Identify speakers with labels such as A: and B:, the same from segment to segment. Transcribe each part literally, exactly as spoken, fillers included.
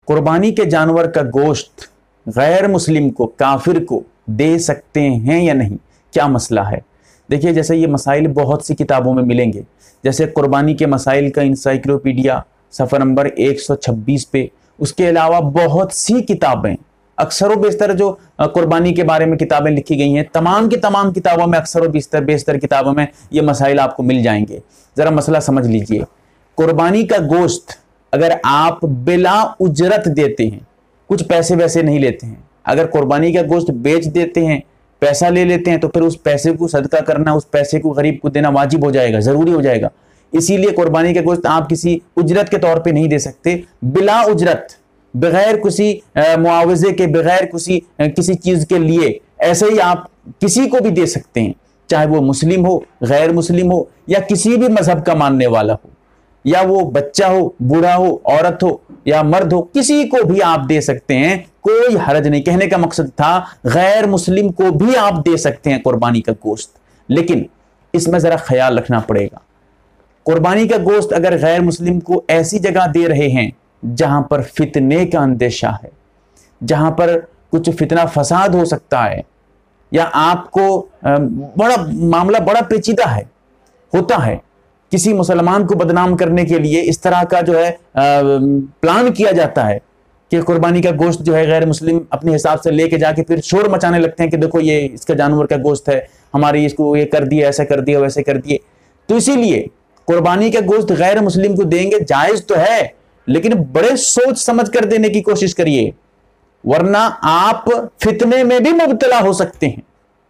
A: कुर्बानी के जानवर का गोश्त गैर मुस्लिम को, काफिर को दे सकते हैं या नहीं, क्या मसला है? देखिए, जैसे ये मसाइल बहुत सी किताबों में मिलेंगे, जैसे कुर्बानी के मसाइल का इंसाइक्लोपीडिया सफ़र नंबर एक सौ छब्बीस पे, उसके अलावा बहुत सी किताबें, अक्सर व बेशतर जो कुर्बानी के बारे में किताबें लिखी गई हैं, तमाम की तमाम किताबों में, अक्सर व बेशतर बेशतर किताबों में ये मसाइल आपको मिल जाएंगे। ज़रा मसला समझ लीजिए। कुर्बानी का गोश्त अगर आप बिला उजरत देते हैं, कुछ पैसे वैसे नहीं लेते हैं, अगर कुर्बानी का गोश्त बेच देते हैं, पैसा ले लेते हैं, तो फिर उस पैसे को सदका करना, उस पैसे को गरीब को देना वाजिब हो जाएगा, ज़रूरी हो जाएगा। इसीलिए कुर्बानी का गोश्त आप किसी उजरत के तौर पे नहीं दे सकते, बिला उजरत, बगैर किसी मुआवजे के, बगैर किसी किसी चीज़ के लिए ऐसे ही आप किसी को भी दे सकते हैं, चाहे वो मुस्लिम हो, गैर मुस्लिम हो, या किसी भी मजहब का मानने वाला हो, या वो बच्चा हो, बूढ़ा हो, औरत हो या मर्द हो, किसी को भी आप दे सकते हैं, कोई हरज नहीं। कहने का मकसद था गैर मुस्लिम को भी आप दे सकते हैं कुर्बानी का गोश्त, लेकिन इसमें जरा ख्याल रखना पड़ेगा। कुर्बानी का गोश्त अगर गैर मुस्लिम को ऐसी जगह दे रहे हैं जहां पर फितने का अंदेशा है, जहां पर कुछ फितना फसाद हो सकता है, या आपको बड़ा मामला बड़ा पेचीदा है, होता है, किसी मुसलमान को बदनाम करने के लिए इस तरह का जो है प्लान किया जाता है कि कुर्बानी का गोश्त जो है गैर मुस्लिम अपने हिसाब से लेके जाके फिर शोर मचाने लगते हैं कि देखो ये इसका जानवर का गोश्त है, हमारी इसको ये कर दिया, ऐसा कर दिया, वैसे कर दिए। तो इसीलिए कुर्बानी का गोश्त गैर मुस्लिम को देंगे, जायज तो है, लेकिन बड़े सोच समझ कर देने की कोशिश करिए, वरना आप फितने में भी मुब्तला हो सकते हैं,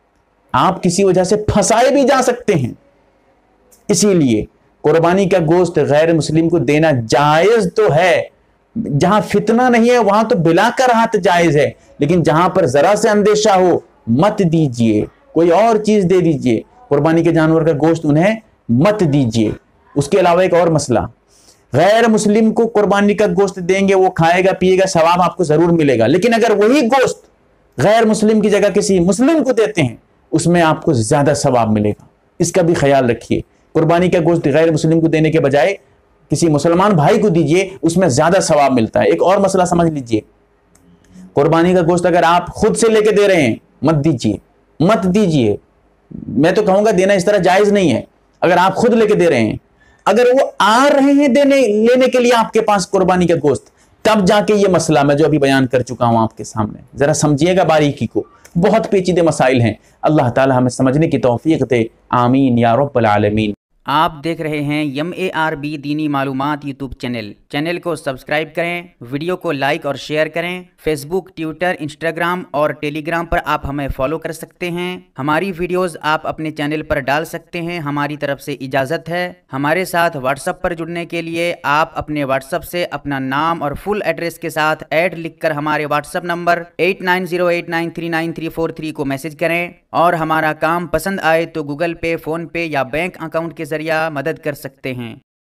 A: आप किसी वजह से फंसाए भी जा सकते हैं। इसीलिए कुर्बानी का गोश्त गैर मुस्लिम को देना जायज तो है, जहां फितना नहीं है वहां तो बिला कराहत जायज है, लेकिन जहां पर जरा से अंदेशा हो मत दीजिए, कोई और चीज दे दीजिए, कुर्बानी के जानवर का गोश्त उन्हें मत दीजिए। उसके अलावा एक और मसला, गैर मुस्लिम को कुर्बानी का गोश्त देंगे, वो खाएगा पिएगा, सवाब आपको जरूर मिलेगा, लेकिन अगर वही गोश्त गैर मुस्लिम की जगह किसी मुस्लिम को देते हैं, उसमें आपको ज्यादा सवाब मिलेगा, इसका भी ख्याल रखिए। कुर्बानी का गोश्त गैर मुस्लिम को देने के बजाय किसी मुसलमान भाई को दीजिए, उसमें ज्यादा सवाब मिलता है। एक और मसला समझ लीजिए, कुर्बानी का गोश्त अगर आप खुद से लेके दे रहे हैं, मत दीजिए, मत दीजिए। मैं तो कहूंगा देना इस तरह जायज नहीं है। अगर आप खुद लेके दे रहे हैं, अगर वो आ रहे हैं देने लेने के लिए आपके पास कुर्बानी का गोश्त, तब जाके ये मसला मैं जो अभी बयान कर चुका हूं आपके सामने, जरा समझिएगा बारीकी को, बहुत पेचीदे मसाइल हैं। अल्लाह ताला हमें समझने की तौफीक दे, आमीन या रब्बल आलमीन।
B: आप देख रहे हैं एम ए आर बी दीनी मालूमात यूट्यूब चैनल। चैनल को सब्सक्राइब करें, वीडियो को लाइक और शेयर करें। फेसबुक, ट्विटर, इंस्टाग्राम और टेलीग्राम पर आप हमें फॉलो कर सकते हैं। हमारी वीडियोस आप अपने चैनल पर डाल सकते हैं, हमारी तरफ से इजाज़त है। हमारे साथ व्हाट्सएप पर जुड़ने के लिए आप अपने व्हाट्सएप से अपना नाम और फुल एड्रेस के साथ ऐड लिखकर हमारे WhatsApp number eight nine zero eight nine three nine three four three को मैसेज करें, और हमारा काम पसंद आए तो गूगल पे, फ़ोन पे या बैंक अकाउंट के जरिए मदद कर सकते हैं।